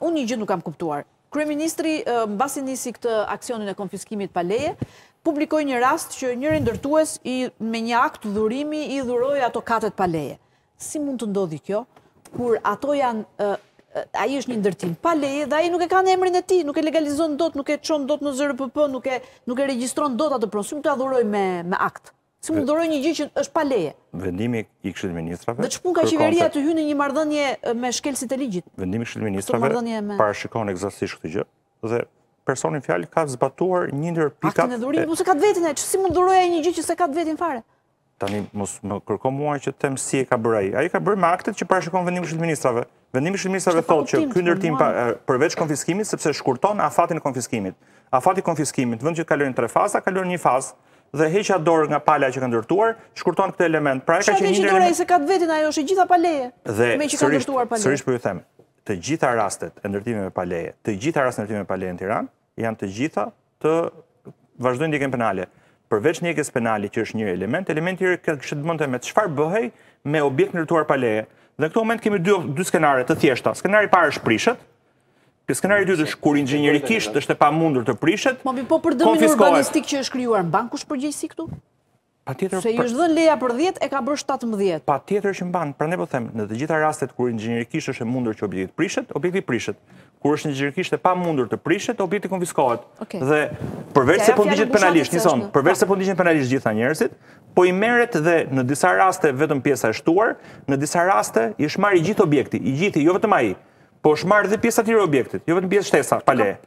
unë një gjë nuk kam kuptuar. Kryeministri, mbasi nisi këtë aksionin e konfiskimit pa leje, publikoi një rast që njëri ndërtues me një akt dhurimi i dhuroi ato katet pa leje. Si mund të ndodhi kjo, kur ato janë, ai është një ndërtim pa leje dhe ai nuk e ka në emrin e tij, nuk e legalizon dot, nuk e çon dot në ZRPP, nuk e regjistron dot atë pronë, si mund ta dhuroj me akt? Si mund dhuroj një gjë që është pa leje? Vendimi i Këshillit të Ministrave. Dhe ç'pun ka qeveria të hyjë në një marrëdhënie me shkelësit e ligjit? Vendimi i Këshillit të Ministrave parashikon eksaktësisht këtë gjë dhe personi në fjalë ka zbatuar një ndër pikat. Aktin e dhurimit, mos e ka të vetin ai, si mund dhuroj ai një gjë që s'e ka të vetin fare? Tani mos më kërko mua që të them si e ka bërë ai. Ai ka bërë me aktet që parashikon vendimi i Këshillit të Ministrave. Vendimi i Këshillit të Ministrave thotë që ky ndërtim përveç konfiskimit sepse shkurton afatin e konfiskimit. Afati i konfiskimit, vend që kalojnë 3 faza, kalon një fazë dhe heqja dorë nga pala që ka ndërtuar, shkurton këtë element. Pra ka qenë një element se ka të vetin ajo është e gjitha pa leje. Me që ka ndërtuar pa leje. Sërish po ju them, të gjitha rastet e ndërtimeve pa leje, të gjitha rastet e ndërtimeve pa leje në Tiranë janë të gjitha të vazhdojnë ndjekjen penale. Përveç ndjekjes penale që është një element, elementi tjetër kishte të bënte me çfarë bëhej me objekt ndërtuar pa leje. Dhe në këtë moment kemi dy skenare të thjeshta. Skenari i parë është prishet. Skenari i dytë është kur inxhinierikisht është e pamundur të prishet. Po për dëmin urbanistik që është krijuar mban kush përgjegjësi këtu? Patjetër. Se i është dhënë leja për 10 e ka bërë 17. Patjetër që mban. Prandaj po them, në të gjitha rastet kur inxhinierikisht është e mundur që objekti prishet, objekti prishet. Kur është inxhinierikisht e pamundur të prishet, objekti konfiskohet. Dhe përveç se po ndiqet penalisht, nison, përveç se po ndiqen penalisht gjitha njerëzit, po i merret dhe në disa raste vetëm pjesa e shtuar, në disa raste i është marrë i gjithë objekti, i gjithë, jo vetëm ai, po është marrë dhe pjesa e tjetër e objektit, jo vetëm pjesë shtesa pa leje.